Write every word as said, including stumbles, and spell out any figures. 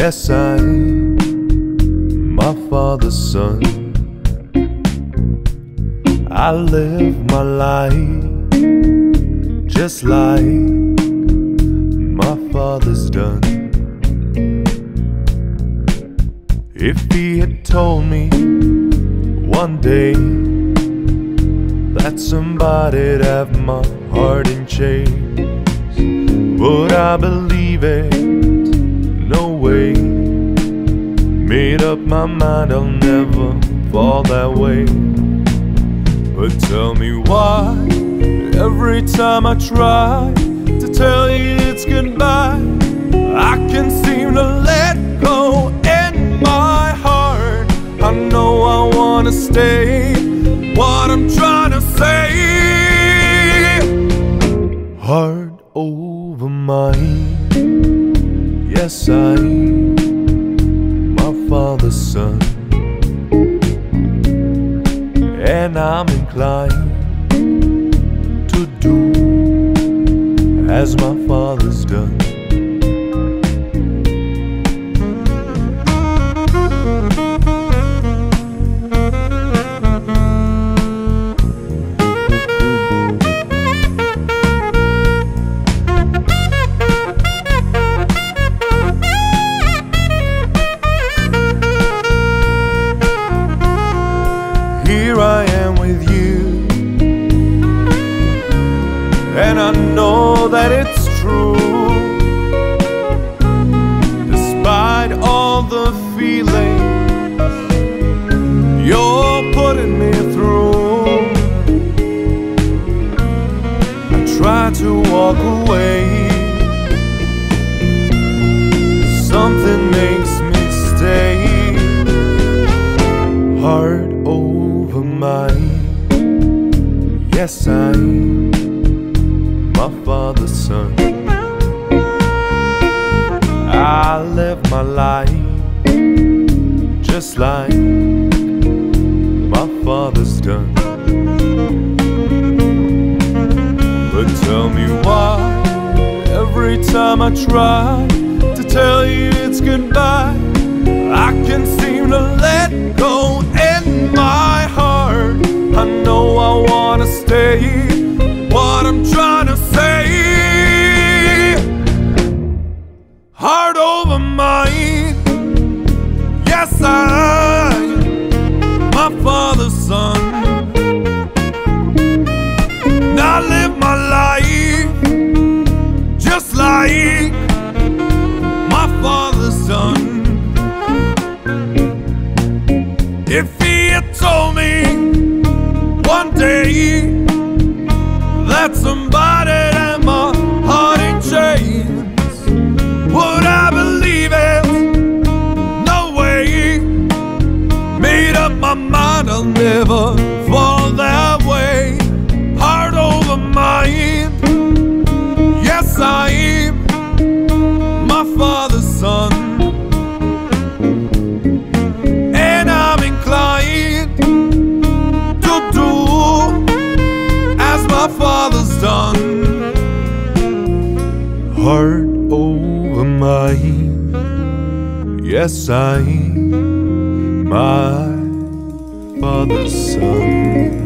Yes, I'm my father's son. I live my life just like my father's done. If he had told me one day that somebody'd have my heart in chains, would I believe it? No way. Made up my mind I'll never fall that way. But tell me why every time I try to tell you it's goodbye, I can't seem to let go in my heart. I know I wanna stay, what I'm trying to say. Heart over mind, yes, I'm my father's son, and I'm inclined to do as my father's done. Here I am with you, and I know that it's true. Despite all the feelings you're putting me through, I try to walk away. Something makes me stay. Heart over mind, yes, I'm my father's son. I live my life just like my father's done. But tell me why every time I try to tell you it's goodbye, I can't seem to let go in my heart. I know I wanna stay, what I'm trying to say. Heart over mind, yes, I'm my father's son. And I live my life just like my father's son. If he had told me one day that somebody had my heart in chains, would I believe it? No way. Made up my mind I'll never fall that way. Heart over mind, yes, I'm my father's son, and I'm inclined to do as my father's done. Heart over mind, yes, I'm my father's son.